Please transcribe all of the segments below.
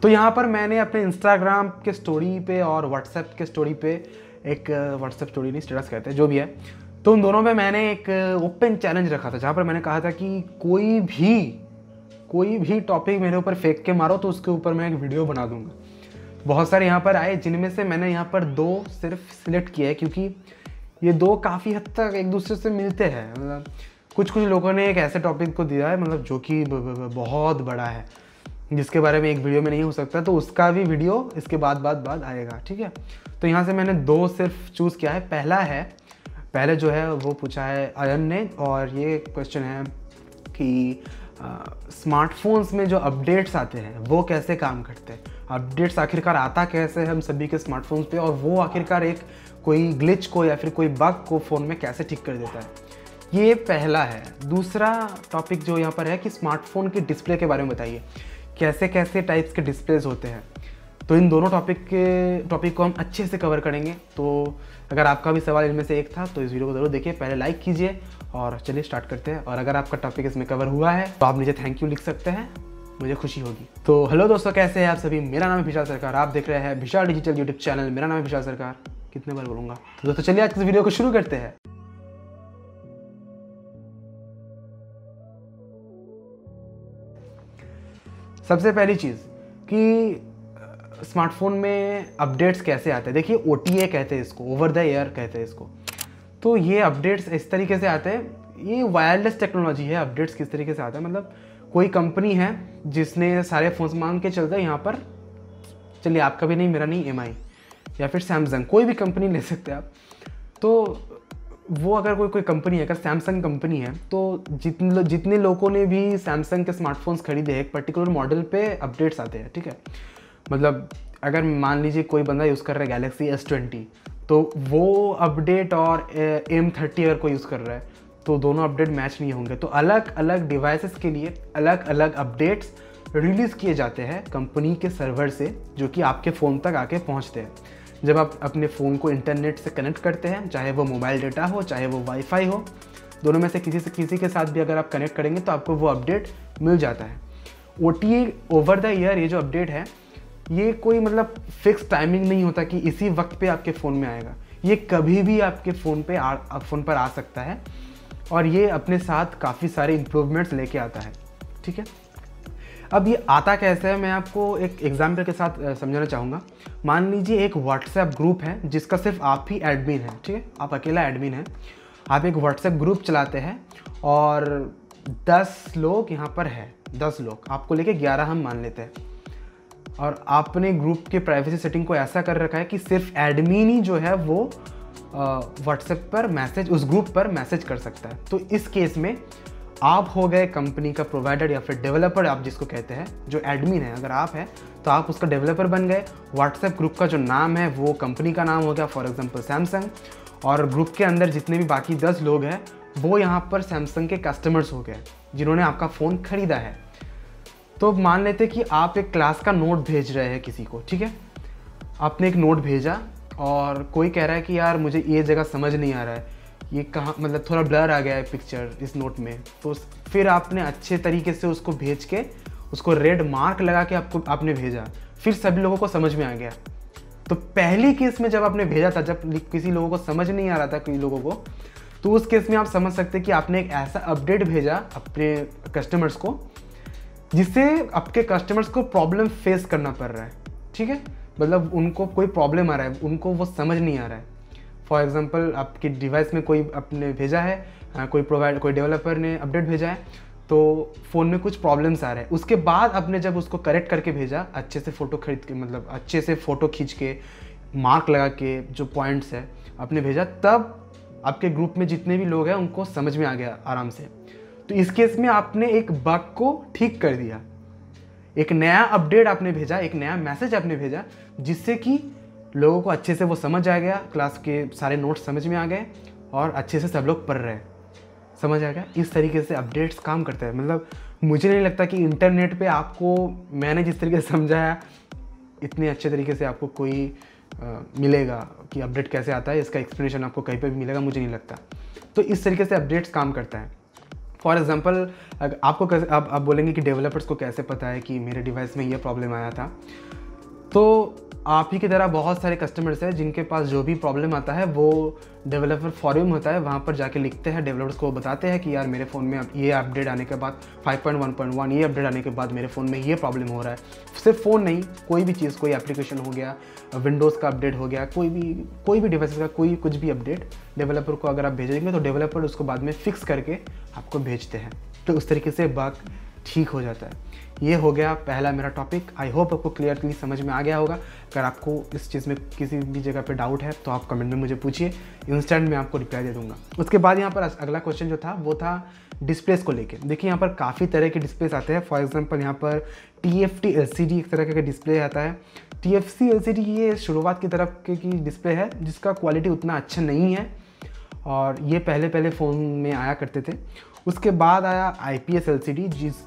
तो यहाँ पर मैंने अपने इंस्टाग्राम के स्टोरी पे और व्हाट्सएप के स्टोरी पे एक व्हाट्सएप स्टोरी नहीं, स्टेटस कहते हैं, जो भी है, तो उन दोनों पे मैंने एक ओपन चैलेंज रखा था, जहाँ पर मैंने कहा था कि कोई भी टॉपिक मेरे ऊपर फेंक के मारो तो उसके ऊपर मैं एक वीडियो बना दूंगा। बहुत सारे यहाँ पर आए, जिनमें से मैंने यहाँ पर 2 सिर्फ सिलेक्ट किए हैं, क्योंकि ये 2 काफ़ी हद तक एक दूसरे से मिलते हैं। मतलब कुछ लोगों ने एक ऐसे टॉपिक को दिया है, मतलब जो कि बहुत बड़ा है, जिसके बारे में एक वीडियो में नहीं हो सकता, तो उसका भी वीडियो इसके बाद आएगा, ठीक है। तो यहाँ से मैंने 2 सिर्फ चूज़ किया है। पहले जो है वो पूछा है अयन ने, और ये क्वेश्चन है कि स्मार्टफोन्स में जो अपडेट्स आते हैं वो कैसे काम करते हैं, अपडेट्स आखिरकार आता कैसे हम सभी के स्मार्टफोन्स पे, और वो आखिरकार एक कोई ग्लिच को या फिर कोई बग को फ़ोन में कैसे ठीक कर देता है। ये पहला है। दूसरा टॉपिक जो यहाँ पर है कि स्मार्टफोन की डिस्प्ले के बारे में बताइए, कैसे कैसे टाइप्स के डिस्प्लेज होते हैं। तो इन दोनों टॉपिक को हम अच्छे से कवर करेंगे। तो अगर आपका भी सवाल इनमें से एक था तो इस वीडियो को ज़रूर देखिए, पहले लाइक कीजिए और चलिए स्टार्ट करते हैं। और अगर आपका टॉपिक इसमें कवर हुआ है तो आप नीचे थैंक यू लिख सकते हैं, मुझे खुशी होगी। तो हेलो दोस्तों, कैसे हैं आप सभी। मेरा नाम है विशाल सरकार, आप देख रहे हैं विशाल डिजिटल यूट्यूब चैनल। मेरा नाम है विशाल सरकार, कितने बार बोलूँगा। तो दोस्तों चलिए आज इस वीडियो को शुरू करते हैं। सबसे पहली चीज़ कि स्मार्टफोन में अपडेट्स कैसे आते हैं। देखिए OTA कहते हैं इसको, ओवर द एयर कहते हैं इसको। तो ये अपडेट्स इस तरीके से आते हैं, ये वायरलेस टेक्नोलॉजी है। अपडेट्स किस तरीके से आते हैं, मतलब कोई कंपनी है जिसने सारे फ़ोन्स मांग के चलते हैं यहाँ पर, चलिए आपका भी नहीं मेरा नहीं, MI या फिर सैमसंग, कोई भी कंपनी ले सकते हैं आप। तो वो अगर कोई कंपनी है, अगर सैमसंग कंपनी है, तो जितने लोगों ने भी सैमसंग के स्मार्टफोन्स खरीदे एक पर्टिकुलर मॉडल पे अपडेट्स आते हैं, ठीक है। मतलब अगर मान लीजिए कोई बंदा यूज़ कर रहा है गैलेक्सी S20, तो वो अपडेट और M30 अगर कोई यूज़ कर रहा है तो दोनों अपडेट मैच नहीं होंगे। तो अलग अलग डिवाइसेस के लिए अलग अलग अपडेट्स रिलीज़ किए जाते हैं कंपनी के सर्वर से, जो कि आपके फ़ोन तक आके पहुंचते हैं। जब आप अपने फ़ोन को इंटरनेट से कनेक्ट करते हैं, चाहे वो मोबाइल डेटा हो चाहे वो वाईफाई हो, दोनों में से किसी के साथ भी अगर आप कनेक्ट करेंगे तो आपको वो अपडेट मिल जाता है। OTA ओवर द ईयर ये जो अपडेट है, ये कोई मतलब फिक्स टाइमिंग नहीं होता कि इसी वक्त पे आपके फ़ोन में आएगा। ये कभी भी आपके फ़ोन पर आ सकता है, और ये अपने साथ काफ़ी सारे इम्प्रूवमेंट्स लेके आता है, ठीक है। अब ये आता कैसे है, मैं आपको एक एग्जाम्पल के साथ समझाना चाहूँगा। मान लीजिए एक व्हाट्सएप ग्रुप है जिसका सिर्फ आप ही एडमिन है, ठीक है, आप अकेला एडमिन है। आप एक व्हाट्सएप ग्रुप चलाते हैं और 10 लोग यहाँ पर है, 10 लोग आपको लेके 11 हम मान लेते हैं, और आपने ग्रुप के प्राइवेसी सेटिंग को ऐसा कर रखा है कि सिर्फ एडमिन ही जो है वो व्हाट्सएप पर मैसेज, उस ग्रुप पर मैसेज कर सकता है। तो इस केस में आप हो गए कंपनी का प्रोवाइडर या फिर डेवलपर, आप जिसको कहते हैं, जो एडमिन है अगर आप हैं तो आप उसका डेवलपर बन गए। व्हाट्सएप ग्रुप का जो नाम है वो कंपनी का नाम हो गया, फॉर एग्जांपल सैमसंग, और ग्रुप के अंदर जितने भी बाकी 10 लोग हैं वो यहाँ पर सैमसंग के कस्टमर्स हो गए जिन्होंने आपका फ़ोन खरीदा है। तो मान लेते कि आप एक क्लास का नोट भेज रहे हैं किसी को, ठीक है, आपने एक नोट भेजा और कोई कह रहा है कि यार मुझे ये जगह समझ नहीं आ रहा है, ये कहाँ, मतलब थोड़ा ब्लर आ गया है पिक्चर इस नोट में। तो फिर आपने अच्छे तरीके से उसको भेज के उसको रेड मार्क लगा के आपने भेजा, फिर सभी लोगों को समझ में आ गया। तो पहली केस में जब आपने भेजा था, जब किसी लोगों को समझ नहीं आ रहा था कई लोगों को, तो उस केस में आप समझ सकते कि आपने एक ऐसा अपडेट भेजा अपने कस्टमर्स को जिससे आपके कस्टमर्स को प्रॉब्लम फेस करना पड़ रहा है, ठीक है। मतलब उनको कोई प्रॉब्लम आ रहा है, उनको वो समझ नहीं आ रहा है। फॉर एग्जांपल आपकी डिवाइस में कोई आपने भेजा है, कोई डेवलपर ने अपडेट भेजा है, तो फ़ोन में कुछ प्रॉब्लम्स आ रहे हैं। उसके बाद आपने जब उसको करेक्ट करके भेजा, अच्छे से फ़ोटो खरीद के, मतलब अच्छे से फ़ोटो खींच के मार्क लगा के जो पॉइंट्स है आपने भेजा, तब आपके ग्रुप में जितने भी लोग हैं उनको समझ में आ गया आराम से। तो इस केस में आपने एक बग को ठीक कर दिया, एक नया अपडेट आपने भेजा, एक नया मैसेज आपने भेजा, जिससे कि लोगों को अच्छे से वो समझ आ गया, क्लास के सारे नोट्स समझ में आ गए और अच्छे से सब लोग पढ़ रहे हैं, समझ आ गया। इस तरीके से अपडेट्स काम करते हैं। मतलब मुझे नहीं लगता कि इंटरनेट पे आपको मैंने जिस तरीके से समझाया इतने अच्छे तरीके से आपको कोई मिलेगा कि अपडेट कैसे आता है, इसका एक्सप्लेनेशन आपको कहीं पे भी मिलेगा, मुझे नहीं लगता। तो इस तरीके से अपडेट्स काम करता है। फॉर एग्जांपल आपको कैसे आप बोलेंगे कि डेवलपर्स को कैसे पता है कि मेरे डिवाइस में ये प्रॉब्लम आया था। तो आप ही की तरह बहुत सारे कस्टमर्स हैं जिनके पास जो भी प्रॉब्लम आता है वो डेवलपर फॉरम होता है, वहाँ पर जाके लिखते हैं, डेवलपर्स को बताते हैं कि यार मेरे फ़ोन में ये अपडेट आने के बाद 5.1.1 ये अपडेट आने के बाद मेरे फ़ोन में ये प्रॉब्लम हो रहा है। सिर्फ फ़ोन नहीं, कोई भी चीज़, कोई एप्लीकेशन हो गया, विंडोज़ का अपडेट हो गया, कोई भी डिवाइस का कोई कुछ भी अपडेट डेवलपर को अगर आप भेजेंगे तो डेवलपर उसको बाद में फिक्स करके आपको भेजते हैं। तो उस तरीके से बग ठीक हो जाता है। ये हो गया पहला मेरा टॉपिक। आई होप आपको क्लियरली समझ में आ गया होगा। अगर आपको इस चीज़ में किसी भी जगह पे डाउट है तो आप कमेंट में मुझे पूछिए, इंस्टेंट मैं आपको रिप्लाई दे दूंगा। उसके बाद यहाँ पर अगला क्वेश्चन जो था वो था डिस्प्लेस को लेके। देखिए यहाँ पर काफ़ी तरह के डिस्प्लेस आते हैं। फॉर एग्जांपल यहाँ पर TFT LCD एक तरह का डिस्प्ले आता है। TFT LCD ये शुरुआत की तरफ की डिस्प्ले है जिसका क्वालिटी उतना अच्छा नहीं है और ये पहले फ़ोन में आया करते थे। उसके बाद आया IPS LCD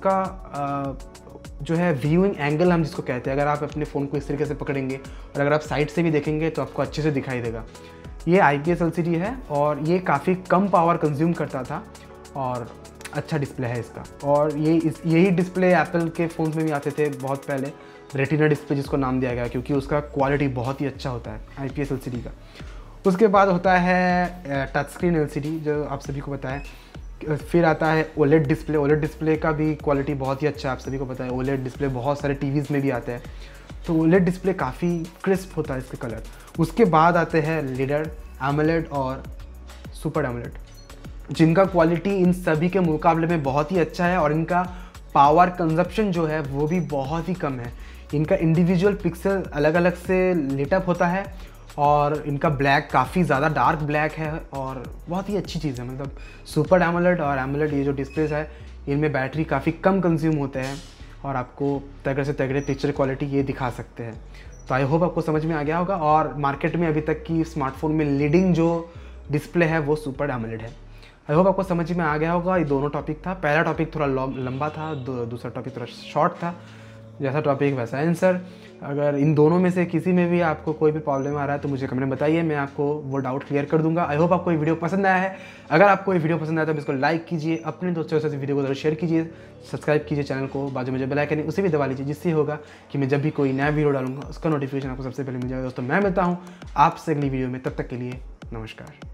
जिसका जो है व्यूइंग एंगल हम जिसको कहते हैं, अगर आप अपने फ़ोन को इस तरीके से पकड़ेंगे और अगर आप साइड से भी देखेंगे तो आपको अच्छे से दिखाई देगा। ये IPS LCD है और ये काफ़ी कम पावर कंज्यूम करता था और अच्छा डिस्प्ले है इसका। और यही डिस्प्ले एप्पल के फ़ोन्स में भी आते थे बहुत पहले, रेटिना डिस्प्ले जिसको नाम दिया गया क्योंकि उसका क्वालिटी बहुत ही अच्छा होता है IPS LCD का। उसके बाद होता है टच स्क्रीन LCD जो आप सभी को पता है। फिर आता है OLED डिस्प्ले। OLED डिस्प्ले का भी क्वालिटी बहुत ही अच्छा है, आप सभी को पता है। OLED डिस्प्ले बहुत सारे टीवीज़ में भी आते हैं, तो OLED डिस्प्ले काफ़ी क्रिस्प होता है इसके कलर। उसके बाद आते हैं लीडर, AMOLED और सुपर AMOLED जिनका क्वालिटी इन सभी के मुकाबले में बहुत ही अच्छा है और इनका पावर कंजप्शन जो है वो भी बहुत ही कम है। इनका इंडिविजुअल पिक्सल अलग अलग से लिटअप होता है और इनका ब्लैक काफ़ी ज़्यादा डार्क ब्लैक है और बहुत ही अच्छी चीज़ है। मतलब सुपर AMOLED और AMOLED ये जो डिस्प्लेस है इनमें बैटरी काफ़ी कम कंज्यूम होते हैं और आपको तगड़े से तगड़े पिक्चर क्वालिटी ये दिखा सकते हैं। तो आई होप आपको समझ में आ गया होगा। और मार्केट में अभी तक की स्मार्टफोन में लीडिंग जो डिस्प्ले है वो सुपर AMOLED है। आई होप आपको समझ में आ गया होगा। ये दोनों टॉपिक था। पहला टॉपिक थोड़ा लंबा था, दूसरा टॉपिक थोड़ा शॉर्ट था। जैसा टॉपिक वैसा आंसर। अगर इन दोनों में से किसी में भी आपको कोई भी प्रॉब्लम आ रहा है तो मुझे कमेंट में बताइए, मैं आपको वो डाउट क्लियर कर दूंगा। आई होप आपको ये वीडियो पसंद आया है। अगर आपको ये वीडियो पसंद आया तो इसको लाइक कीजिए, अपने दोस्तों के साथ वीडियो को जरूर शेयर कीजिए, सब्सक्राइब कीजिए चैनल को, बाजू में जो बेल आइकन है उसे भी दबा लीजिए, जिससे होगा कि मैं जब भी कोई नया वीडियो डालूंगा उसका नोटिफिकेशन आपको सबसे पहले मिल जाएगा। दोस्तों मैं मिलता हूँ आपसे अगली वीडियो में, तब तक के लिए नमस्कार।